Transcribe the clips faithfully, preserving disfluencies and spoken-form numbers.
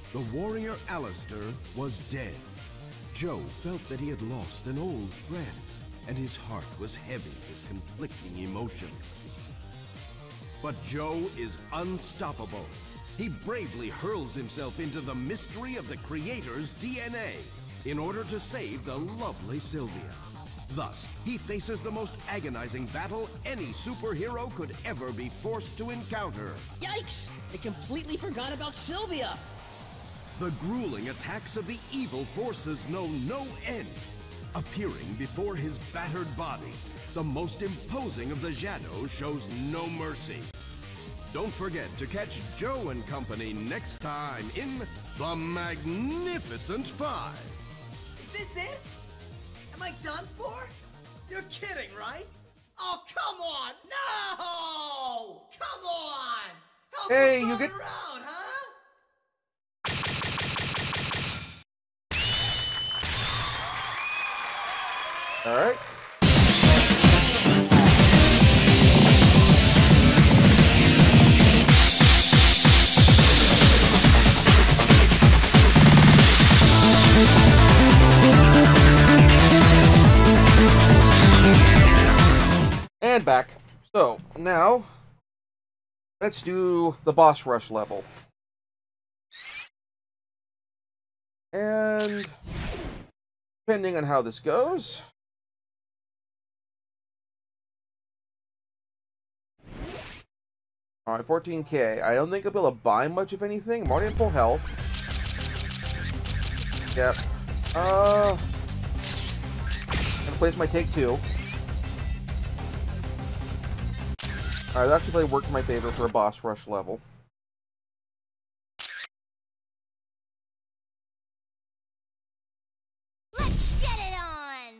The warrior Alistair was dead. Joe felt that he had lost an old friend, and his heart was heavy with conflicting emotions. But Joe is unstoppable. He bravely hurls himself into the mystery of the Creator's D N A in order to save the lovely Sylvia. Thus, he faces the most agonizing battle any superhero could ever be forced to encounter. Yikes! I completely forgot about Sylvia! The grueling attacks of the evil forces know no end. Appearing before his battered body, the most imposing of the Shadows shows no mercy. Don't forget to catch Joe and company next time in The Magnificent Five. Is this it? Am I done for? You're kidding, right? Oh, come on! No! Come on! Help Hey, us you get around, huh? all right. And back. So, now, let's do the boss rush level. And, depending on how this goes... Alright, fourteen K. I don't think I'll be able to buy much of anything. I'm already at full health. Yep. Uh... Gonna place my take two. Alright, that actually probably worked in my favor for a boss rush level. Let's get it on!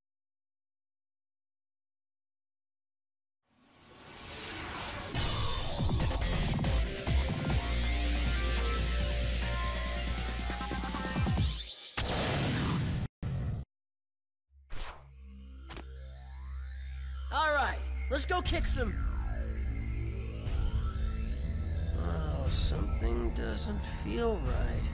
Alright, let's go kick some... Oh, something doesn't feel right.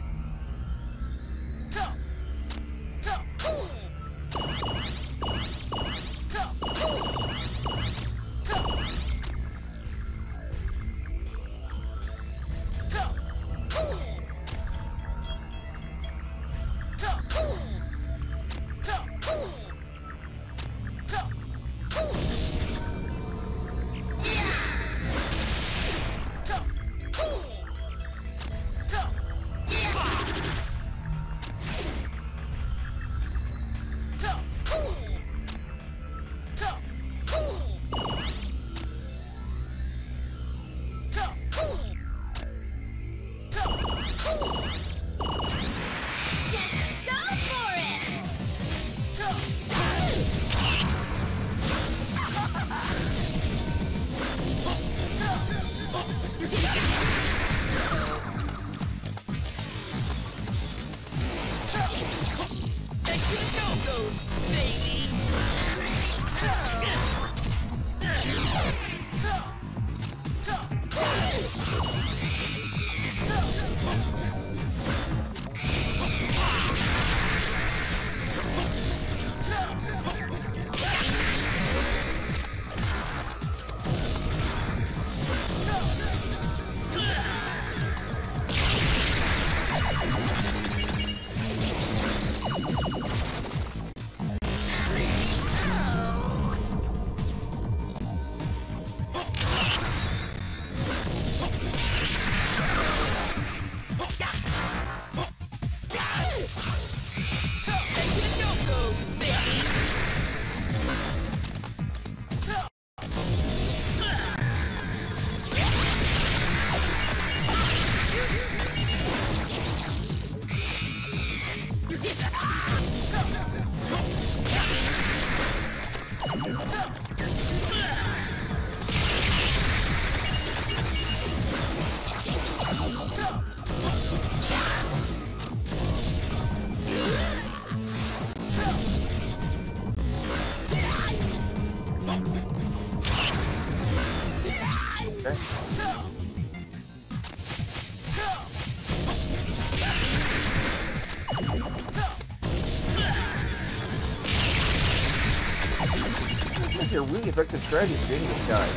actually a really effective strategy for getting this guy.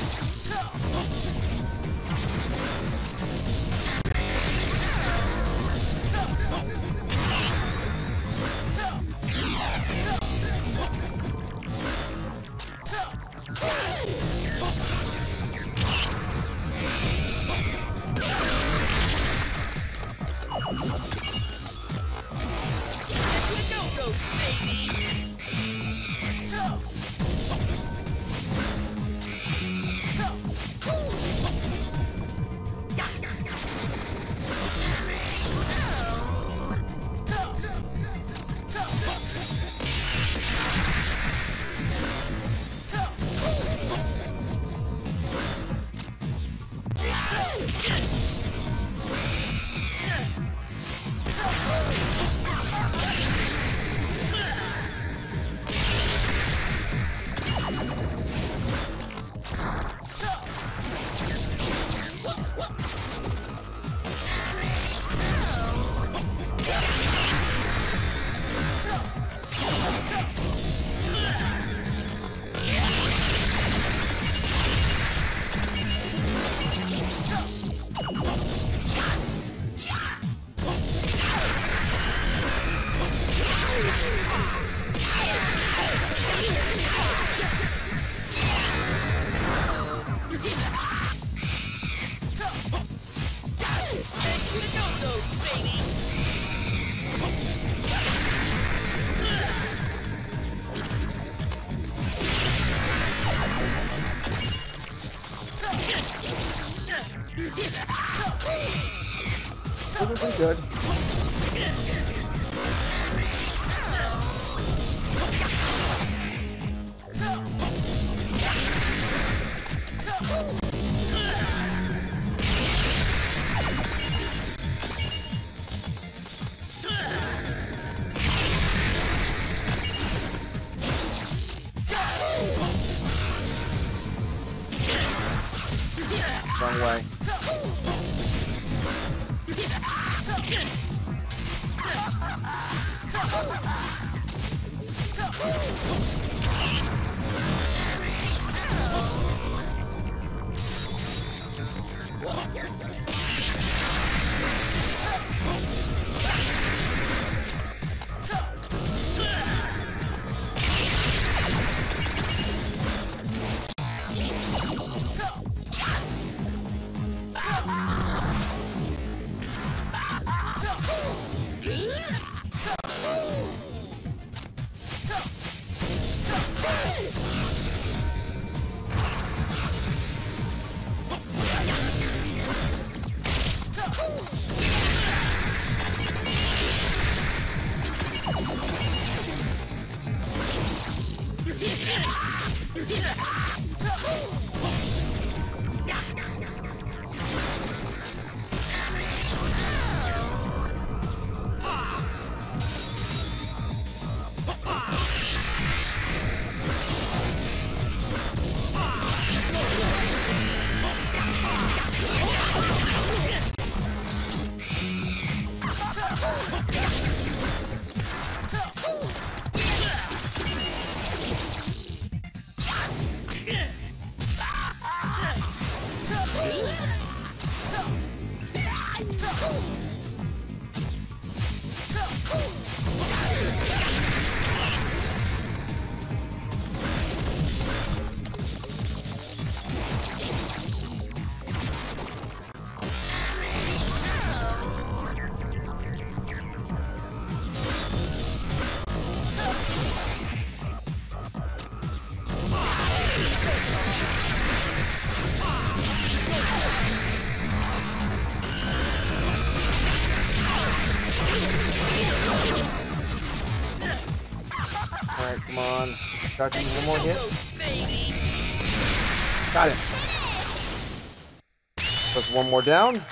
This is good. Wrong way. Come on. Got you one more hit. Got it. Just one more down.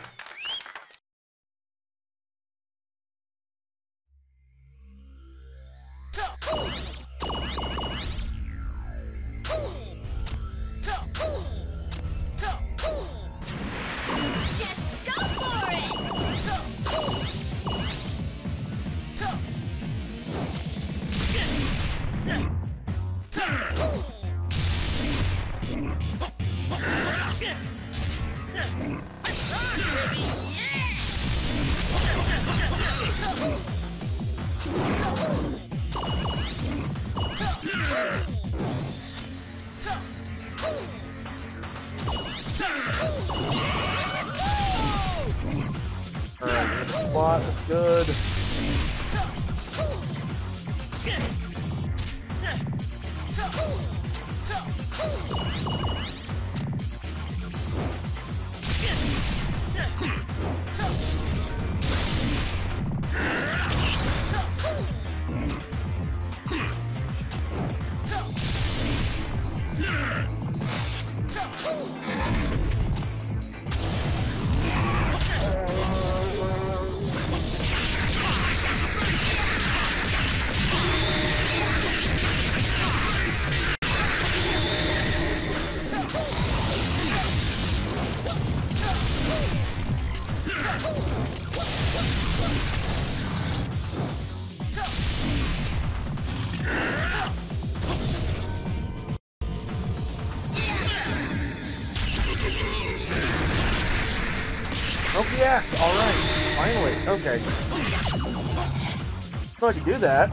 Plot is good. Smoky axe, alright. Finally, okay. So I can do that.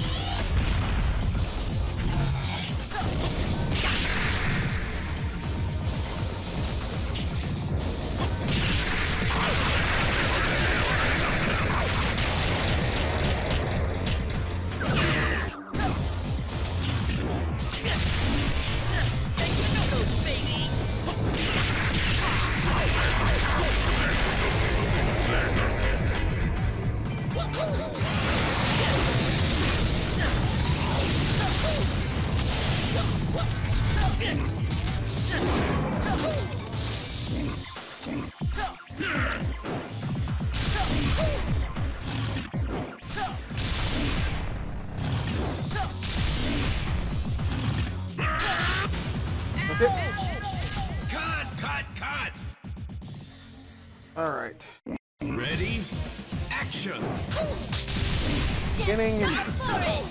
Cut, cut, cut! Alright. Ready? Action! Beginning. Just go for it.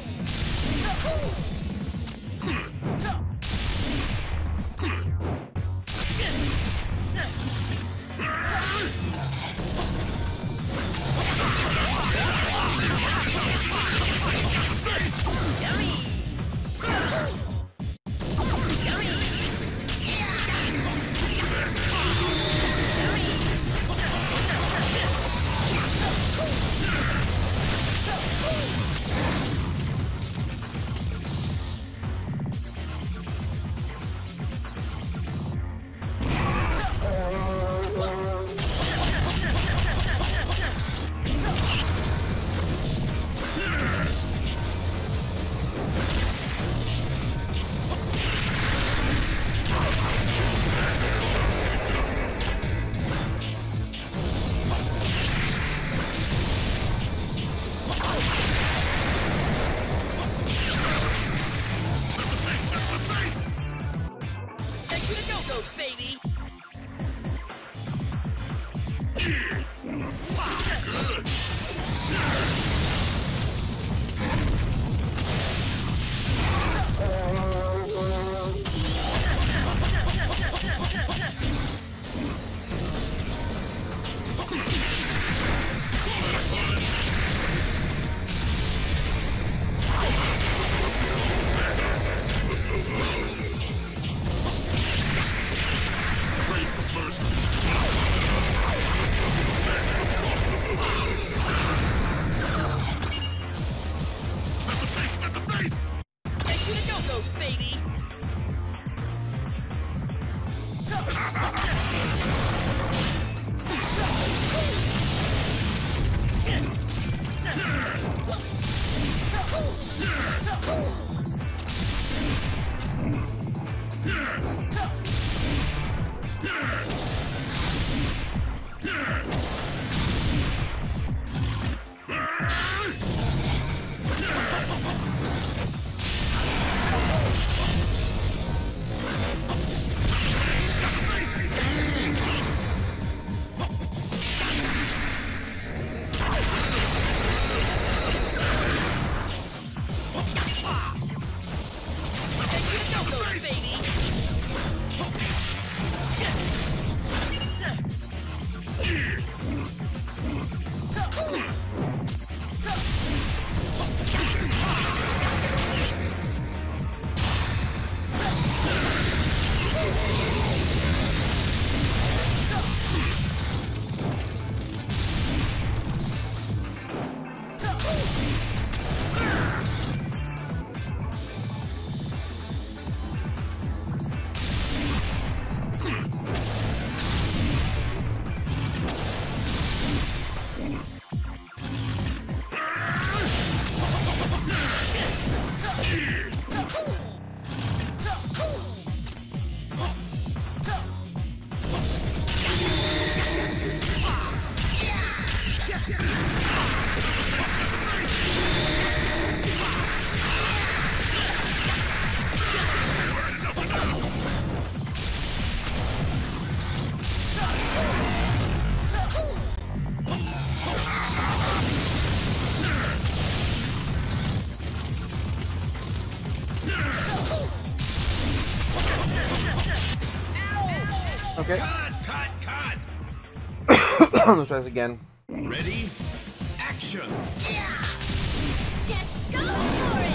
Okay. Cut, cut, cut. Let's try this again. Ready? Action. Just go for it!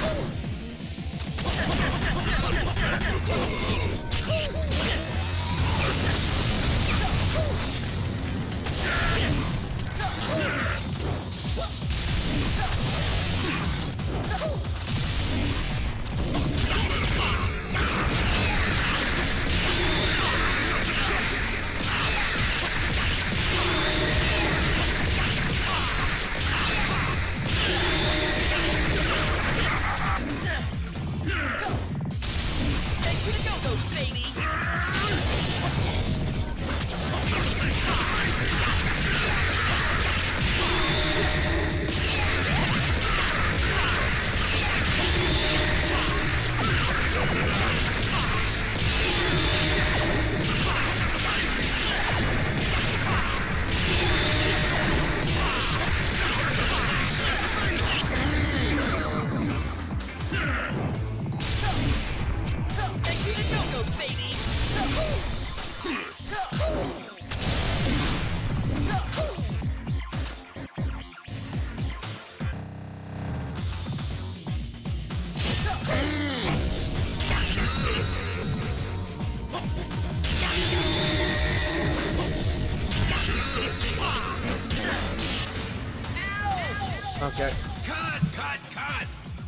Okay. Cut, cut, cut.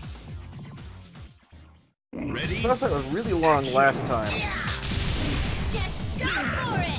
Ready? That was really long last time. Just go for it!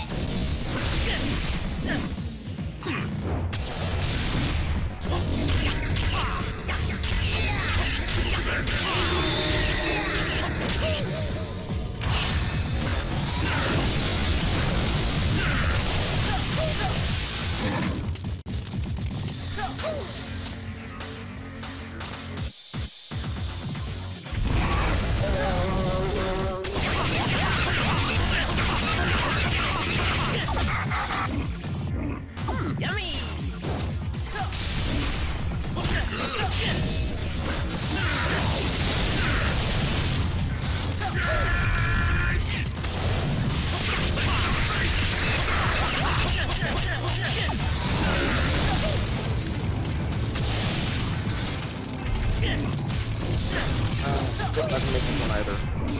Not gonna make this one either.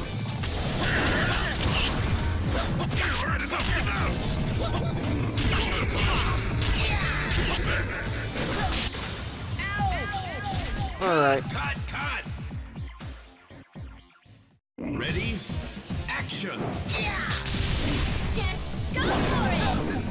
Alright. Cut, cut. Ready? Action. Just go for it!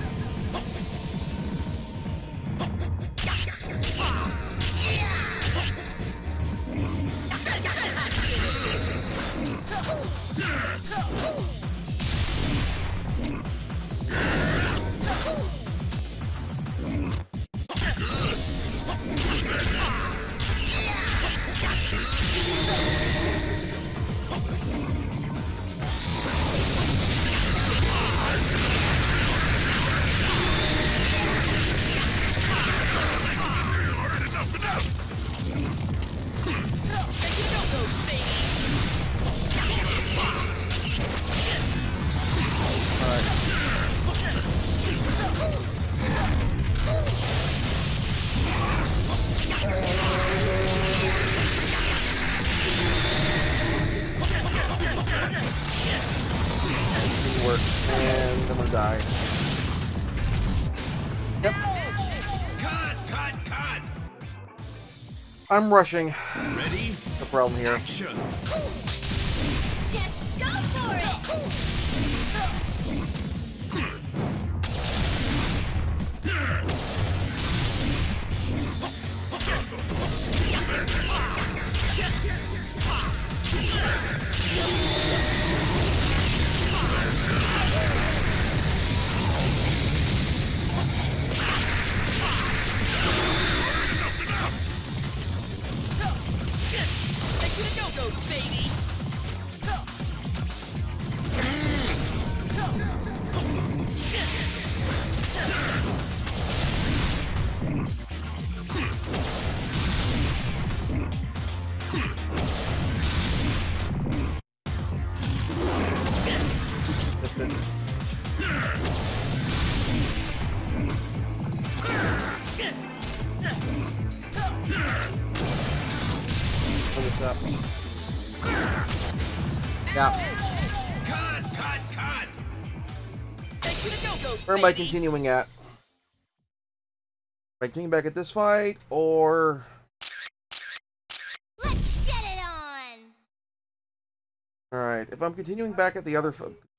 Work, and I'm gonna die. Yep. Cut, cut, cut. I'm rushing. Ready? No problem here. Action. Just go for it! this up. Yeah. Cut, cut, cut! Where am I continuing at? Am I continuing back at this fight, or... Let's get it on! Alright, if I'm continuing back at the other...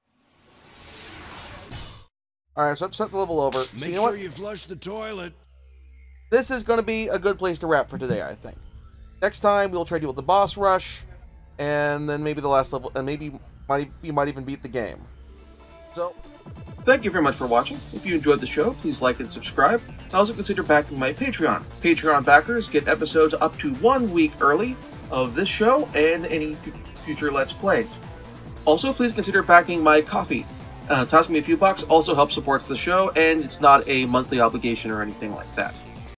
Alright, so I've set the level over. So Make you know sure what? you flush the toilet. This is going to be a good place to wrap for today, I think. Next time, we'll try to deal with the boss rush, and then maybe the last level, and maybe might, you might even beat the game. So, thank you very much for watching. If you enjoyed the show, please like and subscribe. And also consider backing my Patreon. Patreon backers get episodes up to one week early of this show and any future Let's Plays. Also, please consider backing my Ko-fi. Uh, toss me a few bucks also helps support the show, and it's not a monthly obligation or anything like that.